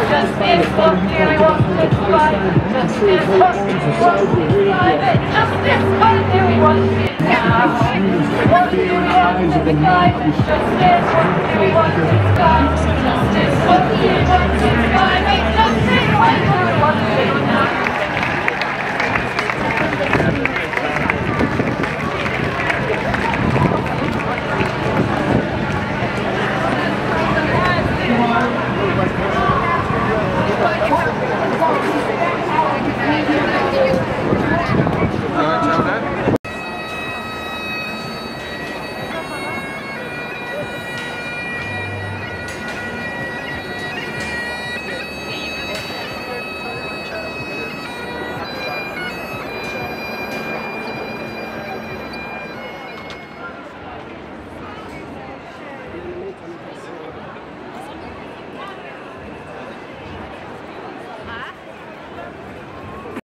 Justice, what do we want to fight? Justice, what do we want to fight? Justice, what do we want it now? What do we want to fight? Justice, what do we want to fight? Justice, what do we want to fight?